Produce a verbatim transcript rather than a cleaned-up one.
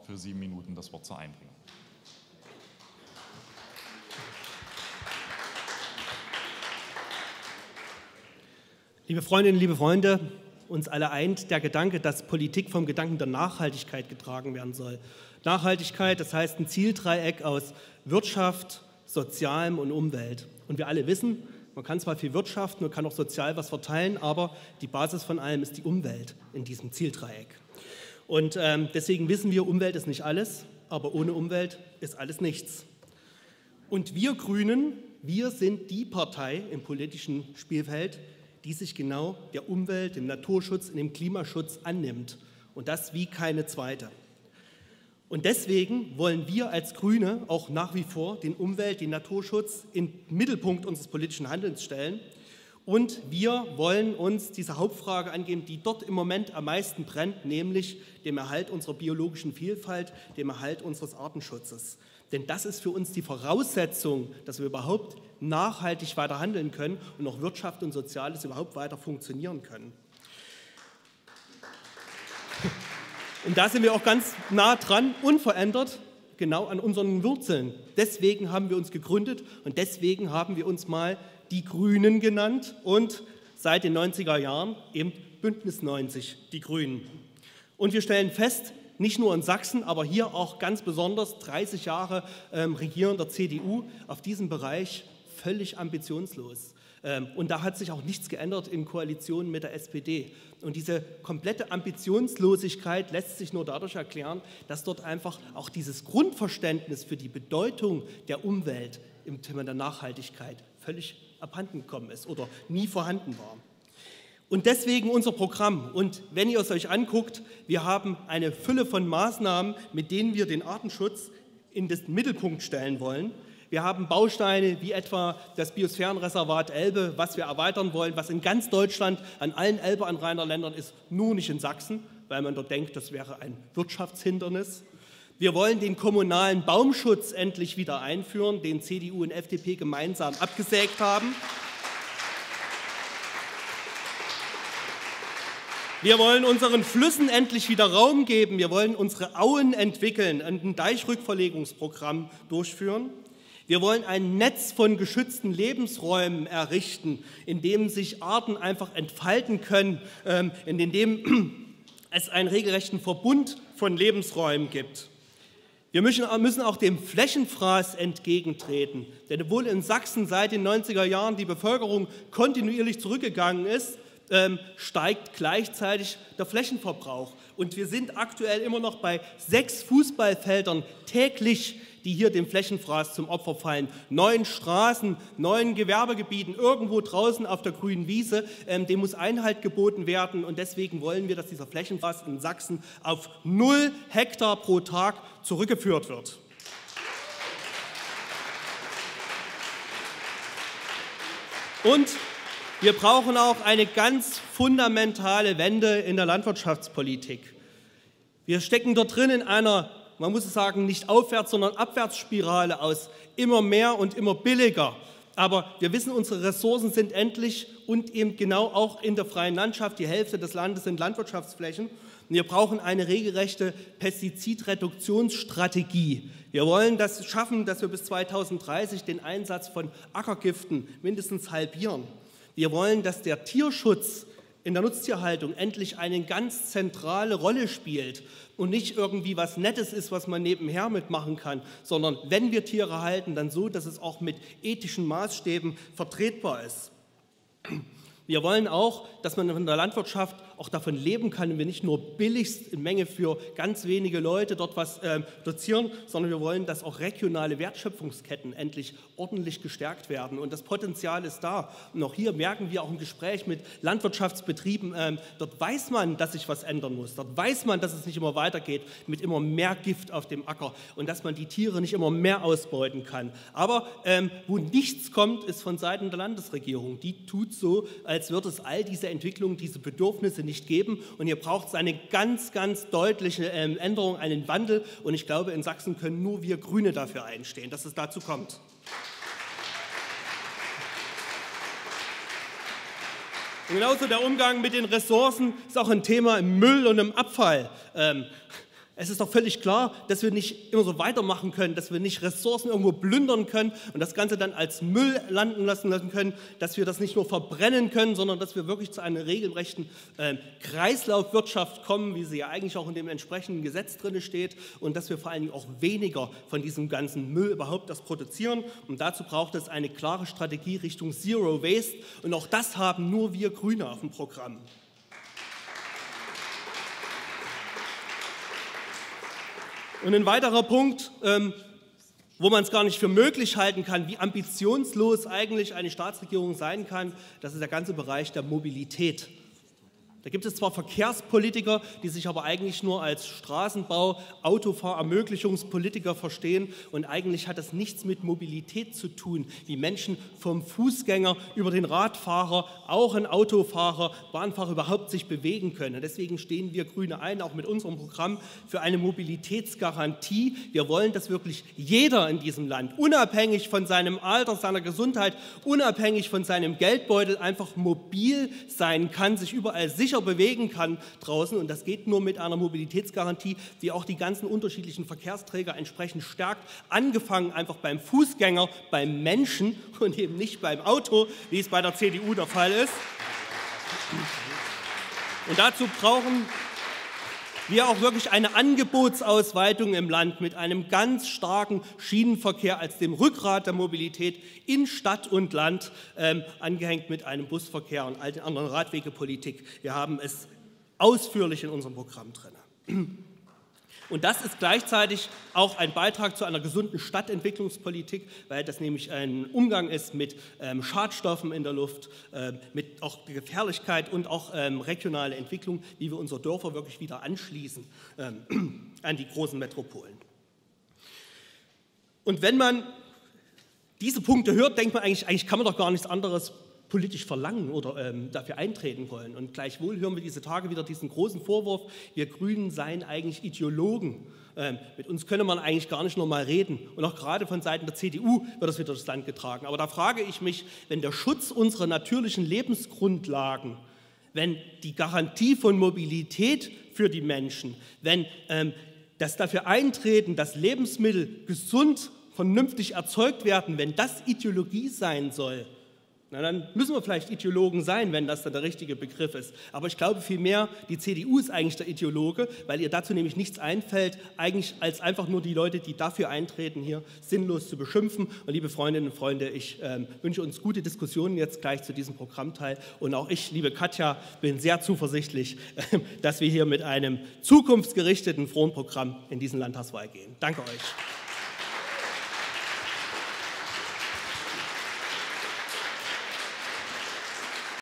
für sieben Minuten das Wort zur Einbringung. Liebe Freundinnen, liebe Freunde, uns alle eint der Gedanke, dass Politik vom Gedanken der Nachhaltigkeit getragen werden soll. Nachhaltigkeit, das heißt ein Zieldreieck aus Wirtschaft, Sozialem und Umwelt. Und wir alle wissen, man kann zwar viel wirtschaften, man kann auch sozial was verteilen, aber die Basis von allem ist die Umwelt in diesem Zieldreieck. Und ähm, deswegen wissen wir, Umwelt ist nicht alles, aber ohne Umwelt ist alles nichts. Und wir Grünen, wir sind die Partei im politischen Spielfeld, die sich genau der Umwelt, dem Naturschutz und dem Klimaschutz annimmt. Und das wie keine zweite. Und deswegen wollen wir als Grüne auch nach wie vor den Umwelt-, den Naturschutz in den Mittelpunkt unseres politischen Handelns stellen. Und wir wollen uns dieser Hauptfrage angehen, die dort im Moment am meisten brennt, nämlich dem Erhalt unserer biologischen Vielfalt, dem Erhalt unseres Artenschutzes. Denn das ist für uns die Voraussetzung, dass wir überhaupt nachhaltig weiter handeln können und auch Wirtschaft und Soziales überhaupt weiter funktionieren können. Und da sind wir auch ganz nah dran, unverändert, genau an unseren Wurzeln. Deswegen haben wir uns gegründet und deswegen haben wir uns mal die Grünen genannt und seit den neunziger Jahren eben Bündnis neunzig, die Grünen. Und wir stellen fest, nicht nur in Sachsen, aber hier auch ganz besonders dreißig Jahre ähm, regierender C D U auf diesem Bereich völlig ambitionslos. Ähm, und da hat sich auch nichts geändert in Koalition mit der S P D. Und diese komplette Ambitionslosigkeit lässt sich nur dadurch erklären, dass dort einfach auch dieses Grundverständnis für die Bedeutung der Umwelt im Thema der Nachhaltigkeit völlig abhanden gekommen ist oder nie vorhanden war. Und deswegen unser Programm. Und wenn ihr es euch anguckt, wir haben eine Fülle von Maßnahmen, mit denen wir den Artenschutz in den Mittelpunkt stellen wollen. Wir haben Bausteine wie etwa das Biosphärenreservat Elbe, was wir erweitern wollen, was in ganz Deutschland an allen Elbeanrainerländern ist, nur nicht in Sachsen, weil man dort denkt, das wäre ein Wirtschaftshindernis. Wir wollen den kommunalen Baumschutz endlich wieder einführen, den C D U und F D P gemeinsam abgesägt haben. Wir wollen unseren Flüssen endlich wieder Raum geben. Wir wollen unsere Auen entwickeln und ein Deichrückverlegungsprogramm durchführen. Wir wollen ein Netz von geschützten Lebensräumen errichten, in dem sich Arten einfach entfalten können, in dem es einen regelrechten Verbund von Lebensräumen gibt. Wir müssen auch dem Flächenfraß entgegentreten, denn obwohl in Sachsen seit den neunziger Jahren die Bevölkerung kontinuierlich zurückgegangen ist, ähm, steigt gleichzeitig der Flächenverbrauch. Und wir sind aktuell immer noch bei sechs Fußballfeldern täglich, die hier dem Flächenfraß zum Opfer fallen. Neun Straßen, neun Gewerbegebieten, irgendwo draußen auf der grünen Wiese, ähm, dem muss Einhalt geboten werden. Und deswegen wollen wir, dass dieser Flächenfraß in Sachsen auf null Hektar pro Tag zurückgeführt wird. Und wir brauchen auch eine ganz fundamentale Wende in der Landwirtschaftspolitik. Wir stecken dort drin in einer, man muss es sagen, nicht Aufwärts-, sondern Abwärtsspirale aus immer mehr und immer billiger. Aber wir wissen, unsere Ressourcen sind endlich und eben genau auch in der freien Landschaft. Die Hälfte des Landes sind Landwirtschaftsflächen. Und wir brauchen eine regelrechte Pestizidreduktionsstrategie. Wir wollen das schaffen, dass wir bis zweitausenddreißig den Einsatz von Ackergiften mindestens halbieren. Wir wollen, dass der Tierschutz in der Nutztierhaltung endlich eine ganz zentrale Rolle spielt und nicht irgendwie was Nettes ist, was man nebenher mitmachen kann, sondern wenn wir Tiere halten, dann so, dass es auch mit ethischen Maßstäben vertretbar ist. Wir wollen auch, dass man in der Landwirtschaft auch davon leben kann und wir nicht nur billigst in Menge für ganz wenige Leute dort was äh, dozieren, sondern wir wollen, dass auch regionale Wertschöpfungsketten endlich ordentlich gestärkt werden. Und das Potenzial ist da. Und auch hier merken wir auch im Gespräch mit Landwirtschaftsbetrieben, äh, dort weiß man, dass sich was ändern muss. Dort weiß man, dass es nicht immer weitergeht mit immer mehr Gift auf dem Acker und dass man die Tiere nicht immer mehr ausbeuten kann. Aber ähm, wo nichts kommt, ist von Seiten der Landesregierung. Die tut so, als wird es all diese Entwicklungen, diese Bedürfnisse nicht geben. Und hier braucht es eine ganz, ganz deutliche ähm, Änderung, einen Wandel. Und ich glaube, in Sachsen können nur wir Grüne dafür einstehen, dass es dazu kommt. Und genauso der Umgang mit den Ressourcen ist auch ein Thema im Müll und im Abfall. Ähm, Es ist doch völlig klar, dass wir nicht immer so weitermachen können, dass wir nicht Ressourcen irgendwo plündern können und das Ganze dann als Müll landen lassen, lassen können, dass wir das nicht nur verbrennen können, sondern dass wir wirklich zu einer regelrechten äh, Kreislaufwirtschaft kommen, wie sie ja eigentlich auch in dem entsprechenden Gesetz drin steht, und dass wir vor allen Dingen auch weniger von diesem ganzen Müll überhaupt das produzieren. Und dazu braucht es eine klare Strategie Richtung Zero Waste, und auch das haben nur wir Grüne auf dem Programm. Und ein weiterer Punkt, ähm, wo man es gar nicht für möglich halten kann, wie ambitionslos eigentlich eine Staatsregierung sein kann, das ist der ganze Bereich der Mobilität. Da gibt es zwar Verkehrspolitiker, die sich aber eigentlich nur als Straßenbau-, Autofahrermöglichungspolitiker verstehen, und eigentlich hat das nichts mit Mobilität zu tun, wie Menschen vom Fußgänger über den Radfahrer, auch ein Autofahrer, Bahnfahrer überhaupt sich bewegen können. Und deswegen stehen wir Grüne ein, auch mit unserem Programm, für eine Mobilitätsgarantie. Wir wollen, dass wirklich jeder in diesem Land, unabhängig von seinem Alter, seiner Gesundheit, unabhängig von seinem Geldbeutel, einfach mobil sein kann, sich überall sicher bewegen kann draußen, und das geht nur mit einer Mobilitätsgarantie, die auch die ganzen unterschiedlichen Verkehrsträger entsprechend stärkt, angefangen einfach beim Fußgänger, beim Menschen und eben nicht beim Auto, wie es bei der C D U der Fall ist. Und dazu brauchen wir auch wirklich eine Angebotsausweitung im Land mit einem ganz starken Schienenverkehr als dem Rückgrat der Mobilität in Stadt und Land, ähm, angehängt mit einem Busverkehr und all den anderen Radwegepolitik. Wir haben es ausführlich in unserem Programm drin. Und das ist gleichzeitig auch ein Beitrag zu einer gesunden Stadtentwicklungspolitik, weil das nämlich ein Umgang ist mit ähm, Schadstoffen in der Luft, äh, mit auch Gefährlichkeit und auch ähm, regionale Entwicklung, wie wir unsere Dörfer wirklich wieder anschließen ähm, an die großen Metropolen. Und wenn man diese Punkte hört, denkt man eigentlich, eigentlich kann man doch gar nichts anderes politisch verlangen oder ähm, dafür eintreten wollen. Und gleichwohl hören wir diese Tage wieder diesen großen Vorwurf, wir Grünen seien eigentlich Ideologen. Ähm, mit uns könne man eigentlich gar nicht normal reden. Und auch gerade von Seiten der C D U wird das wieder durchs Land getragen. Aber da frage ich mich, wenn der Schutz unserer natürlichen Lebensgrundlagen, wenn die Garantie von Mobilität für die Menschen, wenn ähm, das dafür eintreten, dass Lebensmittel gesund, vernünftig erzeugt werden, wenn das Ideologie sein soll, na, dann müssen wir vielleicht Ideologen sein, wenn das dann der richtige Begriff ist. Aber ich glaube vielmehr, die C D U ist eigentlich der Ideologe, weil ihr dazu nämlich nichts einfällt, eigentlich als einfach nur die Leute, die dafür eintreten, hier sinnlos zu beschimpfen. Und liebe Freundinnen und Freunde, ich äh, wünsche uns gute Diskussionen jetzt gleich zu diesem Programmteil. Und auch ich, liebe Katja, bin sehr zuversichtlich, äh, dass wir hier mit einem zukunftsgerichteten, frohen Programm in diesen Landtagswahl gehen. Danke euch.